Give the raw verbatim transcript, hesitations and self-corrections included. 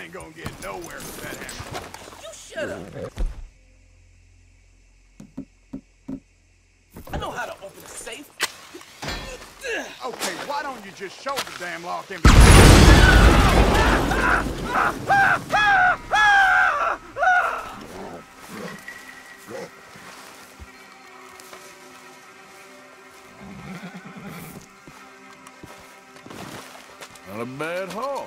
ain't gonna get nowhere with that hammer. You shut up. I know how to open a safe. Okay, why don't you just show the damn lock and Not a bad haul.